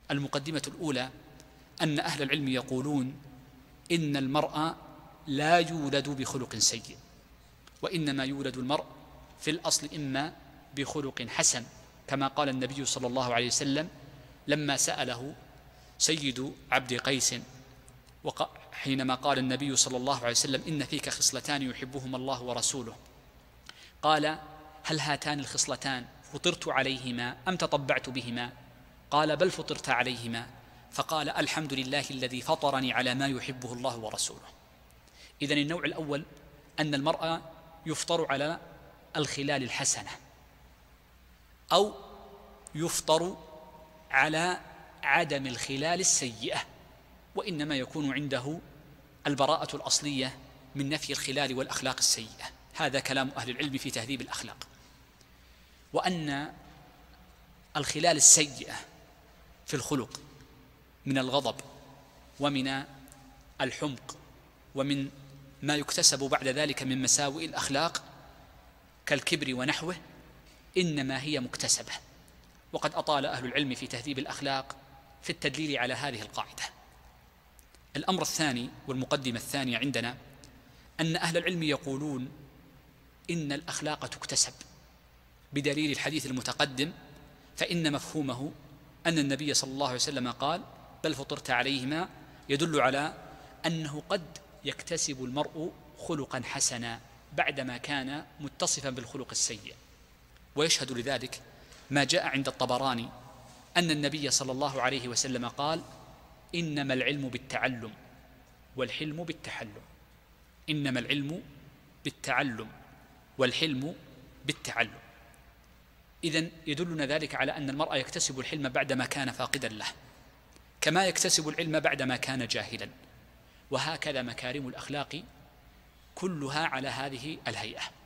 المقدمة الأولى أن أهل العلم يقولون إن المرء لا يولد بخلق سيء، وإنما يولد المرء في الأصل إما بخلق حسن، كما قال النبي صلى الله عليه وسلم لما سأله سيد عبد قيس حينما قال النبي صلى الله عليه وسلم إن فيك خصلتان يحبهما الله ورسوله، قال هل هاتان الخصلتان فطرت عليهما أم تطبعت بهما؟ قال بل فطرت عليهما. فقال الحمد لله الذي فطرني على ما يحبه الله ورسوله. إذن النوع الأول أن المرء يفطر على الخلال الحسنة، أو يفطر على عدم الخلال السيئة، وإنما يكون عنده البراءة الأصلية من نفي الخلال والأخلاق السيئة. هذا كلام أهل العلم في تهذيب الأخلاق. وأن الخلال السيئة في الخلق من الغضب ومن الحمق ومن ما يكتسب بعد ذلك من مساوئ الأخلاق كالكبر ونحوه إنما هي مكتسبة. وقد أطال أهل العلم في تهذيب الأخلاق في التدليل على هذه القاعدة. الأمر الثاني والمقدمة الثانية عندنا أن أهل العلم يقولون إن الأخلاق تكتسب بدليل الحديث المتقدم، فإن مفهومه أن النبي صلى الله عليه وسلم قال بل فطرت عليهما، يدل على أنه قد يكتسب المرء خلقا حسنا بعدما كان متصفا بالخلق السيء. ويشهد لذلك ما جاء عند الطبراني أن النبي صلى الله عليه وسلم قال إنما العلم بالتعلم والحلم بالتحلم. إنما العلم بالتعلم والحلم بالتعلم. إذن يدلنا ذلك على أن المرء يكتسب الحلم بعدما كان فاقدا له، كما يكتسب العلم بعدما كان جاهلا. وهكذا مكارم الأخلاق كلها على هذه الهيئة.